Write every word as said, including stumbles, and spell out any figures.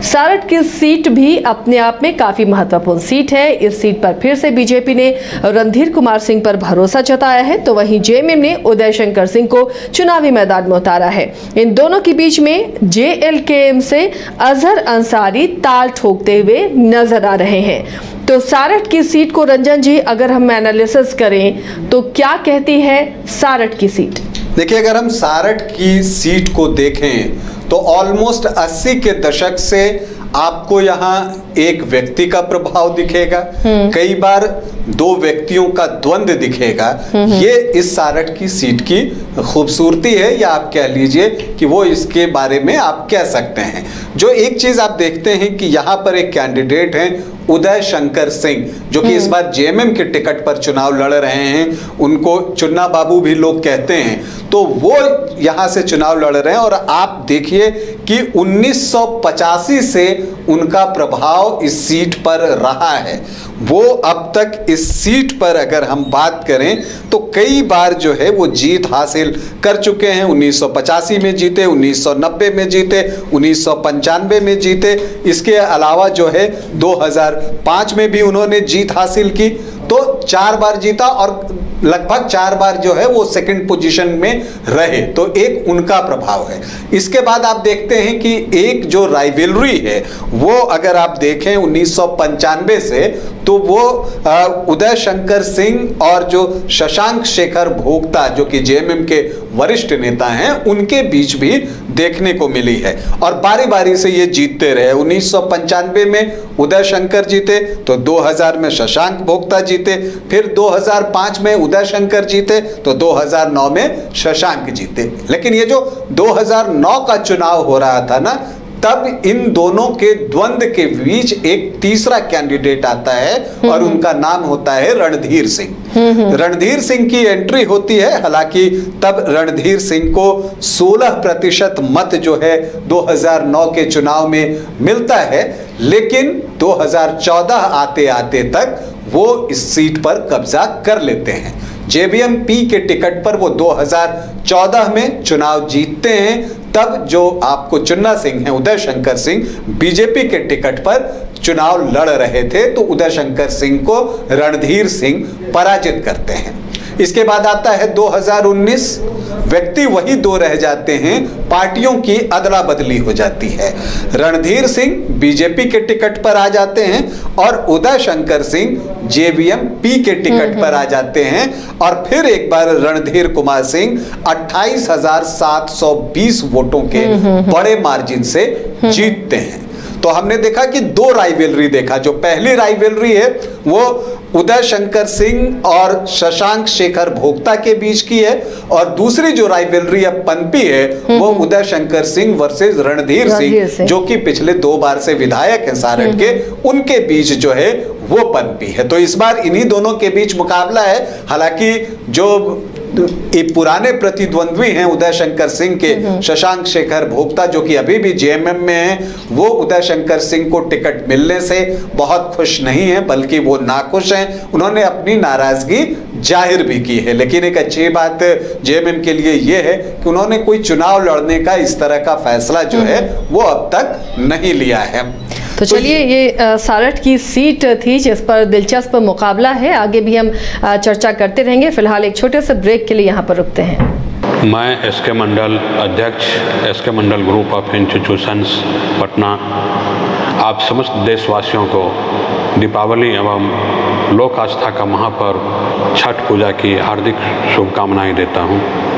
सारठ की सीट भी अपने आप में काफी महत्वपूर्ण सीट है। इस सीट पर फिर से बीजेपी ने रणधीर कुमार सिंह पर भरोसा जताया है, तो वहीं जेएमएम ने उदय शंकर सिंह को चुनावी मैदान में उतारा है। इन दोनों के बीच में जेएलकेएम से अजहर अंसारी ताल ठोकते हुए नजर आ रहे हैं। तो सारठ की सीट को रंजन जी, अगर हम एनालिसिस करें तो क्या कहती है सारठ की सीट? देखिए, अगर हम सारठ की सीट को देखें तो ऑलमोस्ट अस्सी के दशक से आपको यहाँ एक व्यक्ति का प्रभाव दिखेगा, कई बार दो व्यक्तियों का द्वंद्व दिखेगा। ये इस सारठ की सीट की खूबसूरती है, या आप कह लीजिए कि वो इसके बारे में आप कह सकते हैं। जो एक चीज आप देखते हैं कि यहाँ पर एक कैंडिडेट हैं उदय शंकर सिंह, जो कि इस बार जेएमएम के टिकट पर चुनाव लड़ रहे हैं। उनको चुन्ना बाबू भी लोग कहते हैं, तो वो यहाँ से चुनाव लड़ रहे हैं। और आप देखिए कि उन्नीस सौ पचासी से उनका प्रभाव इस सीट पर रहा है। वो अब तक इस सीट पर अगर हम बात करें तो कई बार जो है वो जीत हासिल कर चुके हैं। उन्नीस सौ पचासी में जीते, उन्नीस सौ नब्बे में जीते, उन्नीस सौ पंचानवे में जीते। इसके अलावा जो है दो हज़ार पाँच में भी उन्होंने जीत हासिल की, तो चार बार जीता और लगभग चार बार जो है वो सेकंड पोजीशन में रहे। तो एक उनका प्रभाव है। इसके बाद आप देखते हैं कि एक जो राइवलरी है वो अगर आप देखें उन्नीस सौ पंचानवे से, तो वो उदय शंकर सिंह और जो शशांक शेखर भोक्ता, जो कि जेएमएम के वरिष्ठ नेता हैं, उनके बीच भी देखने को मिली है। और बारी बारी से ये जीतते रहे। उन्नीस सौ पंचानवे में उदय शंकर जीते, तो दो हज़ार में शशांक भोक्ता जीते, फिर दो हज़ार पाँच में उदय शंकर जीते, तो दो हज़ार नौ में शशांक जीते। लेकिन ये जो दो हज़ार नौ का चुनाव हो रहा था ना, तब इन दोनों के द्वंद्व के बीच एक तीसरा कैंडिडेट आता है और उनका नाम होता है रणधीर सिंह। रणधीर सिंह की एंट्री होती है। हालांकि तब रणधीर सिंह को सोलह प्रतिशत मत जो है दो हज़ार नौ के चुनाव में मिलता है, लेकिन दो हज़ार चौदह आते आते तक वो इस सीट पर कब्जा कर लेते हैं। जेवीएमपी के टिकट पर वो दो हज़ार चौदह में चुनाव जीतते हैं। तब जो आपको चुन्ना सिंह हैं, उदय शंकर सिंह, बीजेपी के टिकट पर चुनाव लड़ रहे थे, तो उदय शंकर सिंह को रणधीर सिंह पराजित करते हैं। इसके बाद आता है दो हज़ार उन्नीस, व्यक्ति वही दो रह जाते हैं, पार्टियों की अदला बदली हो जाती है। रणधीर सिंह बीजेपी के टिकट पर आ जाते हैं और उदय शंकर सिंह जेवीएमपी के टिकट पर आ जाते हैं। और फिर एक बार रणधीर कुमार सिंह अट्ठाईस हजार सात सौ बीस वोटों के बड़े मार्जिन से जीतते हैं। तो हमने देखा कि दो राइवलरी देखा। जो पहली राइवलरी है वो उदय शंकर सिंह और शशांक शेखर भोक्ता के बीच की है, और दूसरी जो राइवलरी अब पनपी है वो उदय शंकर सिंह वर्सेस रणधीर सिंह, जो कि पिछले दो बार से विधायक हैं सारठ के, उनके बीच जो है वो पनपी है। तो इस बार इन्हीं दोनों के बीच मुकाबला है। हालांकि जो एक पुराने प्रतिद्वंद्वी हैं उदय शंकर सिंह के, शशांक शेखर भोक्ता, जो कि अभी भी जेएमएम में हैं, वो उदय शंकर सिंह को टिकट मिलने से बहुत खुश नहीं है, बल्कि वो नाखुश हैं। उन्होंने अपनी नाराजगी जाहिर भी की है। लेकिन एक अच्छी बात जेएमएम के लिए ये है कि उन्होंने कोई चुनाव लड़ने का इस तरह का फैसला जो है वो अब तक नहीं लिया है। तो चलिए, ये सारठ की सीट थी जिस पर दिलचस्प मुकाबला है। आगे भी हम चर्चा करते रहेंगे। फिलहाल एक छोटे से ब्रेक के लिए यहाँ पर रुकते हैं। मैं एस के मंडल, अध्यक्ष S K Mandal group of institutions Patna, आप समस्त देशवासियों को दीपावली एवं लोक आस्था का महापर्व छठ पूजा की हार्दिक शुभकामनाएं देता हूं।